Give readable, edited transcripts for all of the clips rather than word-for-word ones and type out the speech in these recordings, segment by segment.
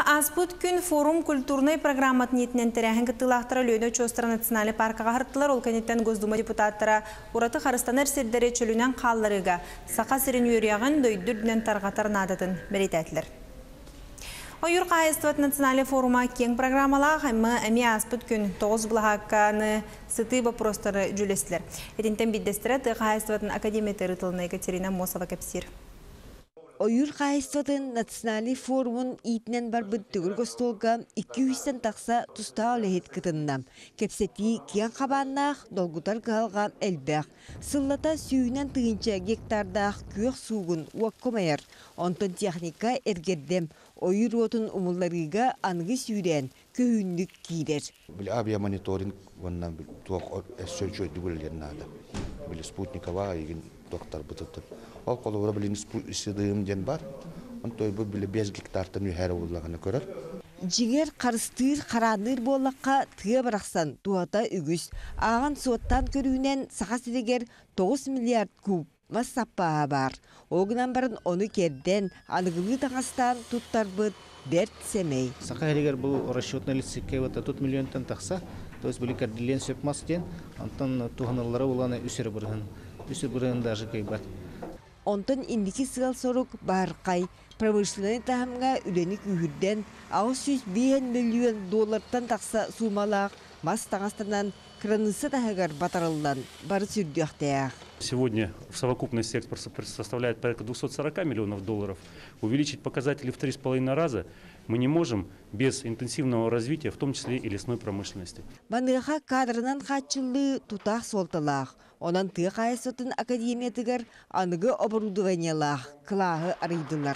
Аспут күн форум культурный программат ниетінен тәрәхін кіттілақтыра лөйні Чостара национальный паркаға ғырттылар. Ол кәнеттен Госдума депутаттара ураты Харыстанар сердері чөлінен қалларыға сақа сірін үйрияғын дөйдүрдінен тарғатарын адатын беретәтілер. Ойыр қайыстыват национальный форума кең программала қаймы әме аспут күн 9 бұлағаққаны сыты бапростары жүлесілер. Етінтен биддестірі қайыстыватын академия тылына Екатерина Мосова кәпсір. Ойыр қайыстатын национальный форумын итінен бар бұттығыр көстолға 200-тен тақса тұста олығет кітіннам. Кепсеті кен қабаннақ долгутар қалған әлбәқ. Сыллата сүйінен тығынча гектардақ көк суғын уаққомайыр. Онтын техника әргердем. Ойыр отын ұмыларыға аңғы сүйрен күйінлік кейдер. Бұл авиа мониторинг оннан туақ сөйчі өйді бөлілерін ады. Бұл спутникова еген доқтар бұтыптыр. Ол қолуыра білін үсідіғым ден бар. Он той бұл 5 гектартын үйәрі олағаны көрір. Жігер қарыстыр қараныр болаққа тыға барақсан туата үгіс. Аған суаттан көруінен сақа сірегер 9 миллиард куб мас саппаға бар. Оғынан барын оны керден анығылы таңастан тұттар бұд дәрт семей. Сақа әрегер бұл расчетный лице кәйвата 4 миллионтан тақса, то есть бұл кәрділен сөп мас ден, антон туғанылары оланы үсір бұрын даже кәйбат. Онтон индики сығал сорук барқай, промышленный тахымға үленік үйірден 605 миллион доллардан тақса сумалақ, мас таңастанан кранысы тахығар батарылдан бары сүрдіяқтаяқ. Сегодня в совокупности экспорт составляет порядка 240 миллионов долларов. Увеличить показатели в 3,5 раза мы не можем без интенсивного развития, в том числе и лесной промышленности. Баныға кадрынан қатшылы тутақ солталақ. Онан тыға айсотын академиятығар анығы оборудованиялақ, қылағы арыйдылар.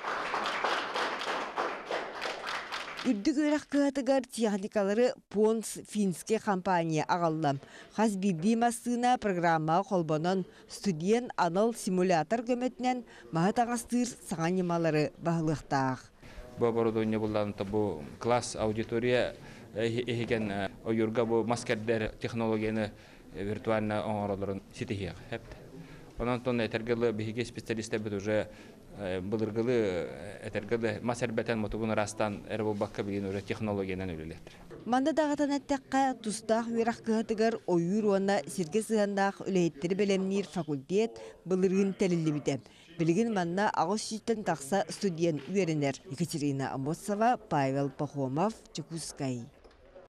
Үрдік өрәқ кығатығар техникалары Понс финске компания ағаллам. Қаз бирді мастығына программа қолбанан студент анал симулятор көметінен мағат ағастыр сағанималары бағылықтақ. Бұл оборудование болғанында бұл класс аудитория ехеген ойырға бұл маскердер технологияны виртуально оңыраларын сетехияқ. Онан тон әтергілі бігеге специалистер біт уже бұлырғылы әтергілі масәрбәтен мұтығын растан әрбол баққа білген өрі технологиядан өлелектір. Манда дағатан әттәққа тұстақ үйрақ кығатығар ойыр оны сірге сығандақ үләйттері бәлемнер факультет бұлырғын тәлілі бітем. Білген манда ағыз шүйттен тақса студент үйерінер. Екатерина Амосова, Павел Пахомов, Чекускай.